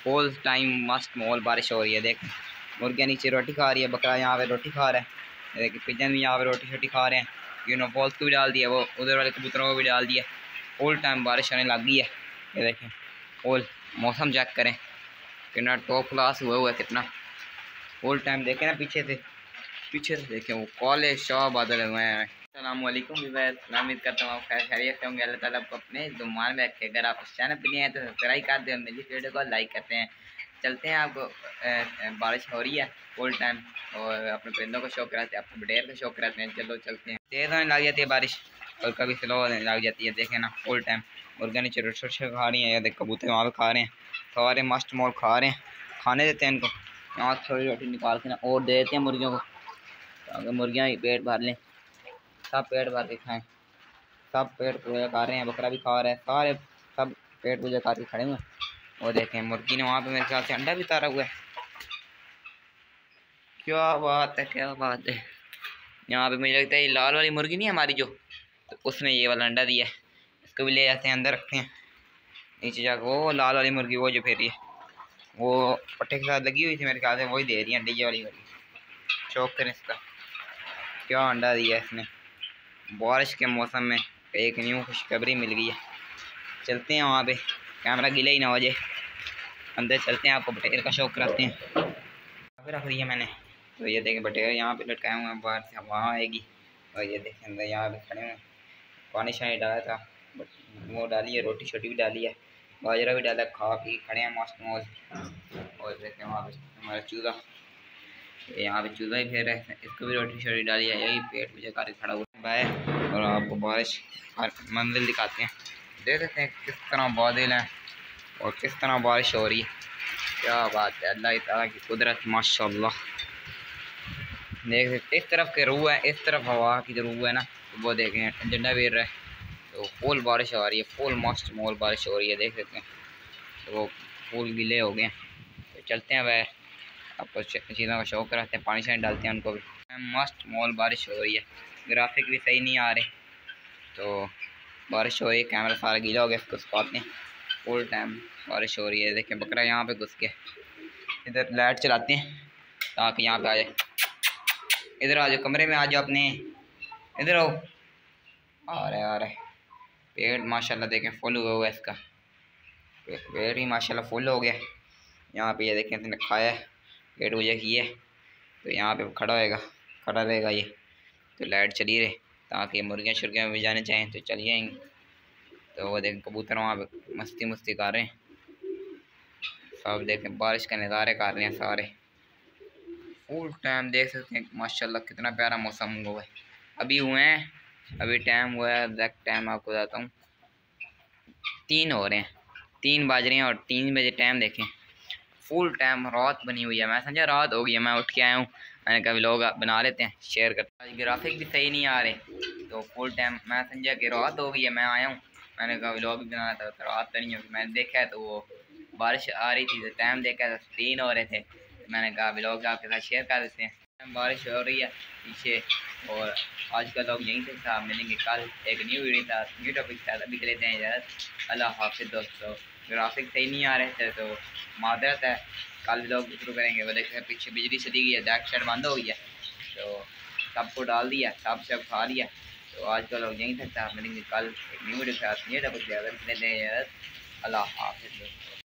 Full time मस्त mall बारिश हो रही है। देख मुर्गियाँ नीचे रोटी खा रही है, बकरा यहाँ पे रोटी खा रहा है। देख पिजन भी यहाँ पे रोटी शोटी खा रहे हैं। फॉल्स को भी डाल दिया, वो उधर वाले कबूतरों को भी डाल दिया। फुल टाइम बारिश होने लग गई है। ये देखें फुल मौसम चेक करें कितना टॉप क्लास हुआ है कितना। फुल टाइम देखें ना पीछे से देखें वो काले शाह बादल हुए हैं। अस्सलाम वालेकुम मैं उम्मीद करता हूँ आप खैरियत से होंगे। अल्लाह ताला आपको अपने दुमान में रखे। अगर आप इस चैनल पर नहीं आए तो सब्सक्राइब कर दें, मेरी वीडियो को लाइक करते हैं। चलते हैं, आपको बारिश हो रही है फुल टाइम और अपने परिंदों को शौक कराते हैं, अपने बटेर का शौक कराते हैं। चलो चलते हैं। तेज़ होने लग जाती है बारिश और कभी स्लो होने लग जाती है। देखें ना फुल टाइम मुर्गियाँ नीचे रोटी खा रही हैं या देख कबूतर वहाँ पे खा रहे हैं। सारे मस्त मोल खा रहे हैं, खाने देते हैं इनको। यहाँ थोड़ी रोटी निकाल के ना और दे देते हैं मुर्गियों को ताकि मुर्गियाँ पेट भर लें। सब पेट भर के खाएँ, सब पेट पूजा कर रहे हैं। बकरा भी खा रहा है, सारे सब पेट पूजा करके खड़े हुए। और देखें मुर्गी ने वहाँ पे मेरे ख्याल से अंडा भी उतारा हुआ है। क्या बात है, क्या बात है। यहाँ पे मुझे लगता है ये लाल वाली मुर्गी नहीं है हमारी जो, तो उसने ये वाला अंडा दिया है। इसको भी ले जाते हैं, अंदर रखते हैं नीचे जाकर। वो लाल वाली मुर्गी वो जो फिर रही है वो पट्टे के साथ लगी हुई थी मेरे ख्याल से, वही दे रही है अंडे। ये वाली मुर्गी चौक करें इसका, क्या अंडा दिया है इसने। बारिश के मौसम में एक न्यू खुशखबरी मिल गई है। चलते हैं वहाँ पे, कैमरा गिला ही ना हो जाए। अंदर चलते हैं, आपको बटेर का शौक कराते हैं। यहाँ पे रख दिया मैंने, तो ये देखें बटेर यहाँ पे लटकाए हुए हैं, बाहर से वहाँ आएगी। और ये देखें अंदर यहाँ पे खड़े हुए, पानी शानी डाला था, वो डाली है, रोटी छोटी भी डाली है, बाजरा भी डाला, खा पी खड़े हैं मस्त मौज। और देखें वहाँ पे हमारा चूल्हा, यहाँ पे चूल्हा ही फेर है, इसको भी रोटी छोटी डाली है। यही पेट पूजा करके खड़ा हुआ है। और आपको बारिश हर मंजिल दिखाते हैं, देख सकते हैं किस तरह बादल हैं और किस तरह बारिश हो रही है। क्या बात है, अल्लाह ताला की कुदरत माशाल्लाह। देख सकते इस तरफ के रूह है, इस तरफ हवा की जो रूह है ना, तो वो देखें झंडा वेर रहा है। तो फुल बारिश आ रही है, फुल मस्त मोल बारिश हो रही है। देख सकते हैं तो वो फूल गीले हो गए। तो चलते हैं वह आपको चीज़ों का शौक रहते हैं, पानी शानी डालते हैं उनको भी। मस्त मोल बारिश हो रही है, ग्राफिक भी सही नहीं आ रहे, तो बारिश हो रही है, कैमरा सारा गीला हो गया, इसको सुखाते हैं। फुल टाइम बारिश हो रही है। देखें बकरा यहाँ पे घुस के, इधर लाइट चलाते हैं ताकि यहाँ पे आ जाए। इधर आ जाओ, कमरे में आ जाओ अपने, इधर आओ। आ रहे पेट माशाल्लाह देखें फुल हुआ हुआ है इसका, पेट ही माशाल्लाह फुल हो गया। यहाँ पे ये देखें इसने खाया है, पेट पूजा की है, तो यहाँ पे खड़ा रहेगा ये। तो लाइट चली रहे ताकि मुर्गियाँ शुर्गियाँ भी जाने चाहें तो चली जाएंगी। तो वो देखें कबूतर वहाँ पे मस्ती कर रहे हैं, सब देखें बारिश का नज़ारे कर रहे हैं सारे। फुल टाइम देख सकते हैं माशाल्लाह कितना प्यारा मौसम हुआ है। अभी हुए हैं, अभी टाइम हुआ है, एग्जैक्ट टाइम आपको बताता हूँ, 3 हो रहे हैं, 3 बज रहे हैं। और 3 बजे टाइम देखें, फुल टाइम रात बनी हुई है। मैं समझा रात हो गई है, मैं उठ के आया हूँ, मैंने कहा लोग बना लेते हैं, शेयर करते हैं। ग्राफिक भी सही नहीं आ रहे, तो फुल टाइम मैं समझा कि रात हो गई है, मैं आया हूँ, मैंने कहा व्लॉग भी बनाना था, तो रात तो नहीं होगी। मैंने देखा है तो वो बारिश आ रही थी, तो टाइम देखा तो 3 हो रहे थे, तो मैंने कहा व्लॉग आपके साथ शेयर कर देते हैं। बारिश हो रही है पीछे, और आज का लोग यहीं से साथ मिलेंगे कल एक न्यू वीडियो था, न्यू टॉपिक था। अभी के लेते हैं इजाज़त, अल्लाह हाफिज़ दोस्तों। ग्राफिक सही नहीं आ रहे थे तो मादरत है, कल व्लॉग शुरू करेंगे। वो देखें पीछे बिजली चली गई है, बैक साइड बंद हो गई है, तो सबको डाल दिया, सब खा लिया। तो आज का लोग यहीं तक था, मिलेंगे कल एक न्यू वीडियो के साथ, न्यू टॉपिक। लेते हैं इजाज़त, अल्लाह हाफिज़ दोस्तों।